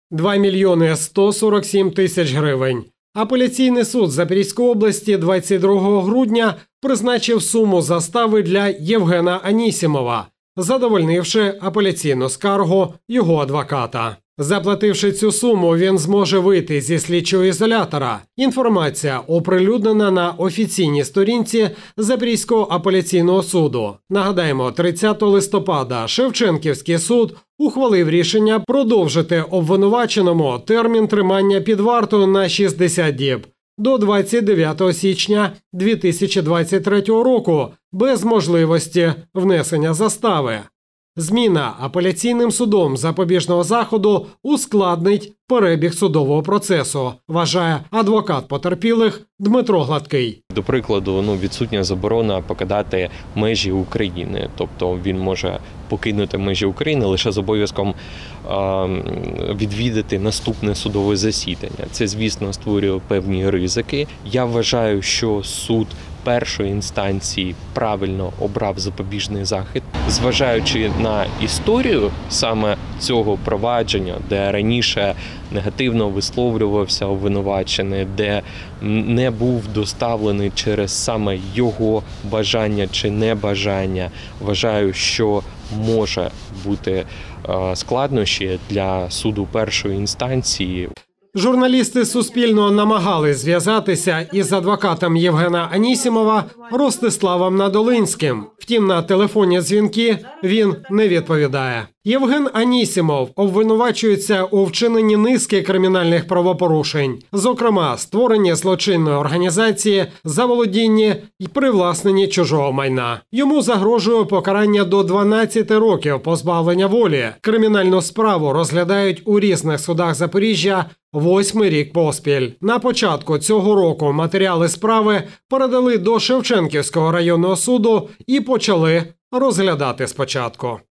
2 мільйони 147 тисяч гривень. Апеляційний суд Запорізької області 22 грудня призначив суму застави для Євгена Анісімова, задовольнивши апеляційну скаргу його адвоката. Заплативши цю суму, він зможе вийти зі слідчого ізолятора. Інформація оприлюднена на офіційній сторінці Запорізького апеляційного суду. Нагадаємо, 30 листопада Шевченківський суд ухвалив рішення продовжити обвинуваченому термін тримання під вартою на 60 діб до 29 січня 2023 року без можливості внесення застави. Зміна апеляційним судом запобіжного заходу ускладнить перебіг судового процесу, вважає адвокат потерпілих Дмитро Гладкий. До прикладу, відсутня заборона покидати межі України. Тобто він може покинути межі України лише з обов'язком відвідати наступне судове засідання. Це, звісно, створює певні ризики. Я вважаю, що суд першої інстанції правильно обрав запобіжний захід, зважаючи на історію саме цього провадження, де раніше негативно висловлювався обвинувачений, де не був доставлений через саме його бажання чи небажання. Вважаю, що може бути складнощі для суду першої інстанції. Журналісти Суспільного намагались зв'язатися із адвокатом Євгена Анісімова Ростиславом Надолинським. Втім, на телефонні дзвінки він не відповідає. Євген Анісімов обвинувачується у вчиненні низки кримінальних правопорушень, зокрема, створенні злочинної організації, заволодінні і привласненні чужого майна. Йому загрожує покарання до 12 років позбавлення волі. Кримінальну справу розглядають у різних судах Запоріжжя 8-й рік поспіль. На початку цього року матеріали справи передали до Шевченківського районного суду і почали розглядати спочатку.